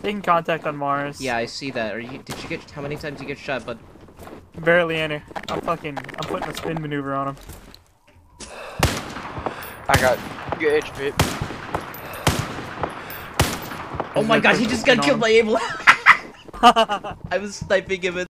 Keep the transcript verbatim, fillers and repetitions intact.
Taking contact on Mars. Yeah, I see that. Are you? Did you get? How many times did you get shot, bud? Barely any. I'm fucking. I'm putting a spin maneuver on him. I got good H P. Oh my god, he just got killed by Abel. I was sniping him.